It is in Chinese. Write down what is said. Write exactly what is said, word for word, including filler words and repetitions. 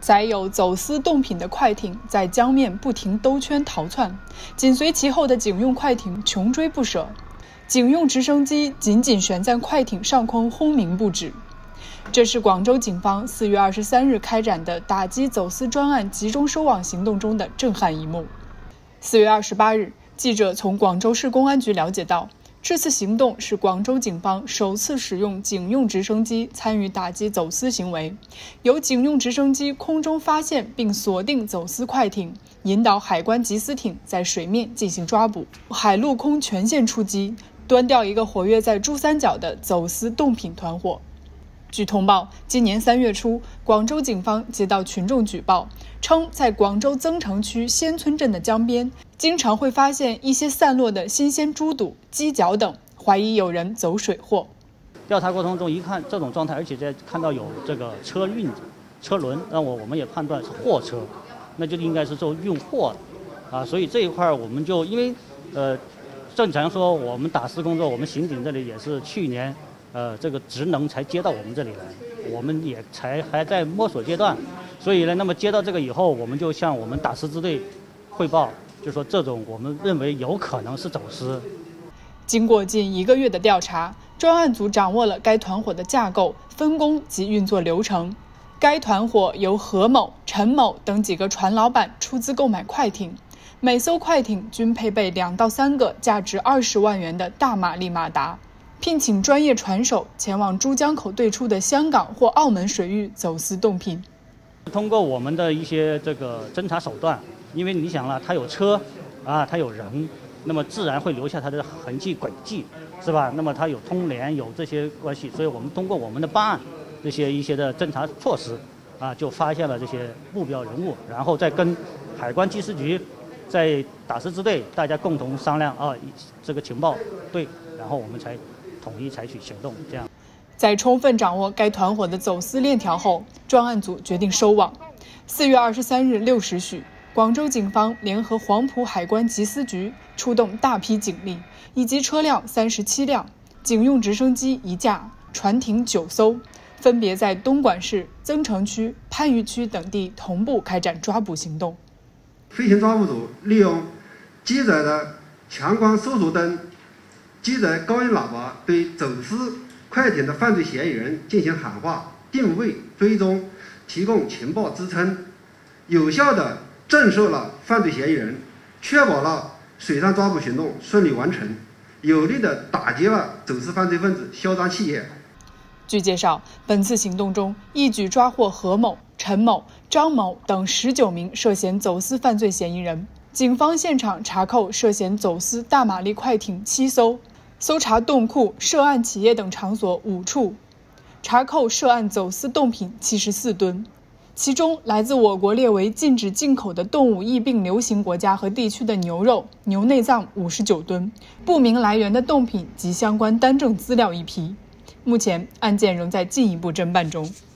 载有走私冻品的快艇在江面不停兜圈逃窜，紧随其后的警用快艇穷追不舍，警用直升机紧紧悬在快艇上空轰鸣不止。这是广州警方四月二十三日开展的打击走私专案集中收网行动中的震撼一幕。四月二十八日，记者从广州市公安局了解到，这次行动是广州警方首次使用警用直升机参与打击走私行为，由警用直升机空中发现并锁定走私快艇，引导海关缉私艇在水面进行抓捕，海陆空全线出击，端掉一个活跃在珠三角的走私冻品团伙。据通报，今年三月初，广州警方接到群众举报，称在广州增城区仙村镇的江边，经常会发现一些散落的新鲜猪肚、鸡脚等，怀疑有人走水货。 调查过程中一看这种状态，而且在看到有这个车运车轮，那我我们也判断是货车，那就应该是做运货的啊。所以这一块我们就因为呃，正常说我们打私工作，我们刑警这里也是去年。呃，这个职能才接到我们这里来，我们也才还在摸索阶段，所以呢，那么接到这个以后，我们就向我们打私支队汇报，就说这种我们认为有可能是走私。 经过近一个月的调查，专案组掌握了该团伙的架构、分工及运作流程。该团伙由何某、陈某等几个船老板出资购买快艇，每艘快艇均配备两到三个价值二十万元的大马力马达。聘请专业船手前往珠江口对出的香港或澳门水域走私冻品。 通过我们的一些这个侦查手段，因为你想了，它有车啊，它有人，那么自然会留下它的痕迹轨迹，是吧？那么它有通联，有这些关系，所以我们通过我们的办案这些一些的侦查措施啊，就发现了这些目标人物，然后再跟海关缉私局、在打私支队大家共同商量啊，这个情报对，然后我们才统一采取行动。这样， 在充分掌握该团伙的走私链条后，专案组决定收网。四月二十三日六时许，广州警方联合黄埔海关缉私局出动大批警力以及车辆三十七辆、警用直升机一架、船艇九艘，分别在东莞市、增城区、番禺区等地同步开展抓捕行动。 飞行抓捕组利用机载的强光搜索灯、机载高音喇叭对走私快艇的犯罪嫌疑人进行喊话、定位、追踪，提供情报支撑，有效地震慑了犯罪嫌疑人，确保了水上抓捕行动顺利完成，有力地打击了走私犯罪分子嚣张气焰。 据介绍，本次行动中一举抓获何某、陈某、张某等十九名涉嫌走私犯罪嫌疑人。警方现场查扣涉嫌走私大马力快艇七艘，搜查冻库、涉案企业等场所五处，查扣涉案走私冻品七十四吨，其中来自我国列为禁止进口的动物疫病流行国家和地区的牛肉、牛内脏五十九吨，不明来源的冻品及相关单证资料一批。目前案件仍在进一步侦办中。